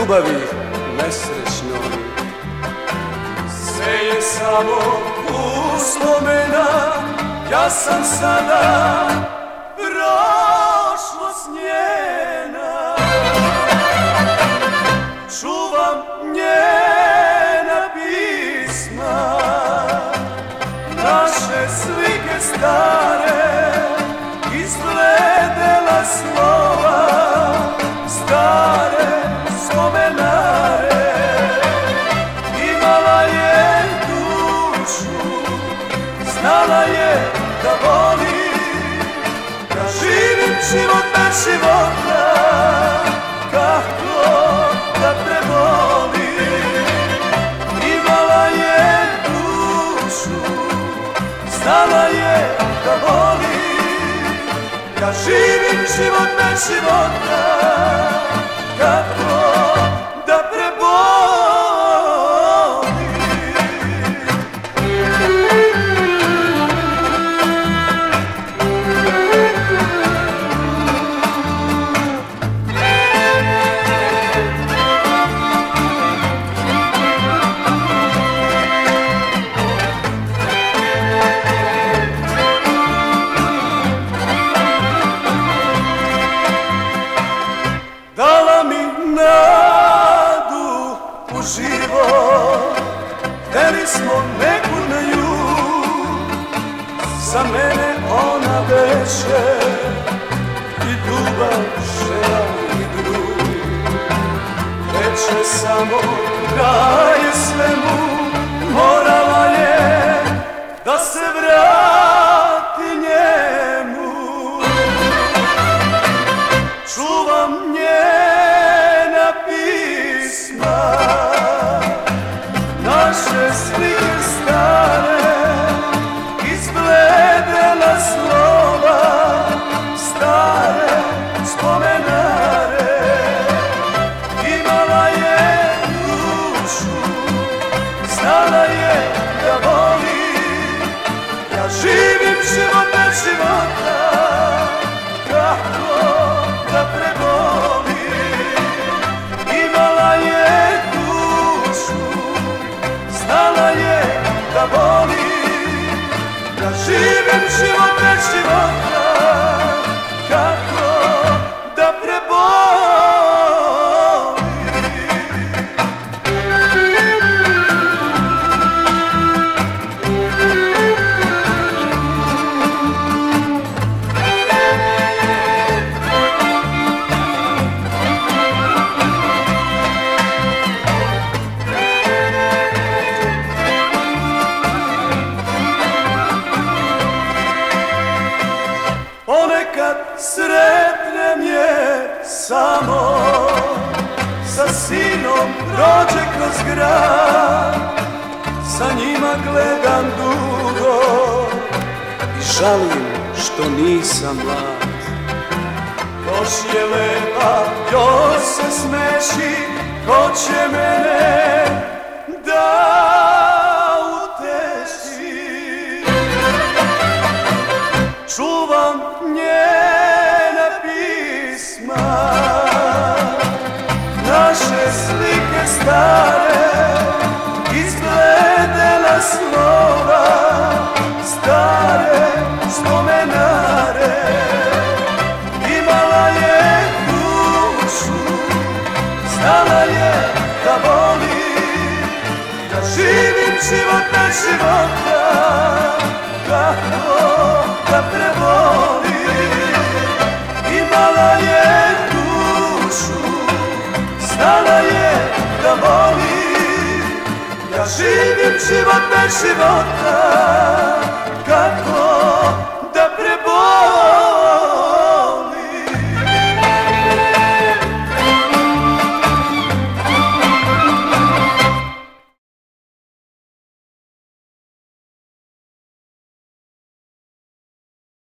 ljubavi nesrećnoj. Sve je samo uspomena, ja sam sada prošlost njena. Čuvam njena pisma, naše slike stare, izgledela slova, stare spomenare. Imala je dušu, znala je da voli, da živim život bez života, kako da prebolim. Imala je dušu, znala je da voli, ja živim život bez života, kako da prebolim. Dala mi nadu u život, hteli smo neku na jug, za mene ona beše i ljubav, žena i drug. Reče samo da je svemu, morala je da se vrati njemu. Čuvam njena pisma, naše slike stare, izgledela slova, stare spomenare. Imala je dušu, znala je da voli, ja živim život bez života, kako da prebolim. Imala je dušu, znala je da voli, ja živim život bez života, kako da prebolim. Ponekad sretnem je samo, sa sinom prođe kroz grad, sa njima gledam dugo i žalim što nisam mlad. Još je lepa, još se smeši, ko će mene da uteši. Čuvam njena pisma, naše slike stare, izgledela slova, stare spomenare. Imala je dušu, znala je da voli, da živim život bez života, kako da prebolim. Imala je dušu, znala je da voli, ja živim život bez života,